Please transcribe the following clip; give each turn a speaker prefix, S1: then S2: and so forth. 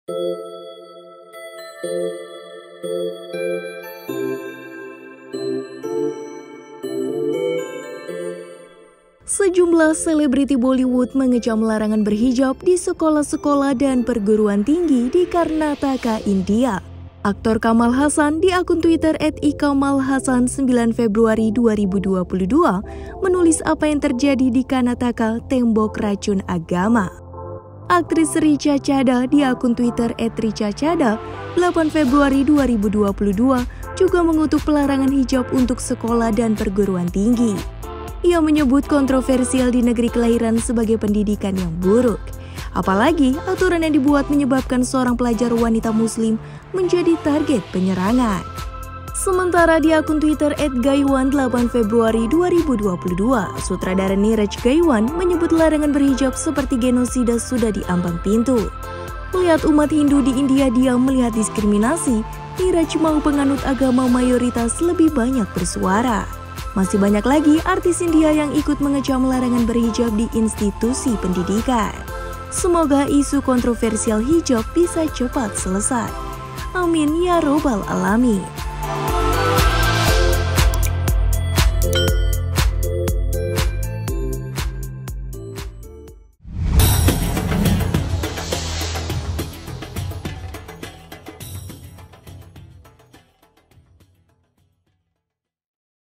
S1: Sejumlah selebriti Bollywood mengecam larangan berhijab di sekolah-sekolah dan perguruan tinggi di Karnataka, India. Aktor Kamal Haasan di akun Twitter @ikamalhasan 9 Februari 2022 menulis apa yang terjadi di Karnataka, tembok racun agama. Aktris Richa Chadha di akun Twitter @richachadha 8 Februari 2022 juga mengutuk pelarangan hijab untuk sekolah dan perguruan tinggi. Ia menyebut kontroversial di negeri kelahiran sebagai pendidikan yang buruk. Apalagi aturan yang dibuat menyebabkan seorang pelajar wanita muslim menjadi target penyerangan. Sementara di akun Twitter @gaiwan 8 Februari 2022, sutradara Neeraj Gaiwan menyebut larangan berhijab seperti genosida sudah di ambang pintu. Melihat umat Hindu di India diam melihat diskriminasi, Neeraj mau penganut agama mayoritas lebih banyak bersuara. Masih banyak lagi artis India yang ikut mengecam larangan berhijab di institusi pendidikan. Semoga isu kontroversial hijab bisa cepat selesai. Amin ya robbal alamin.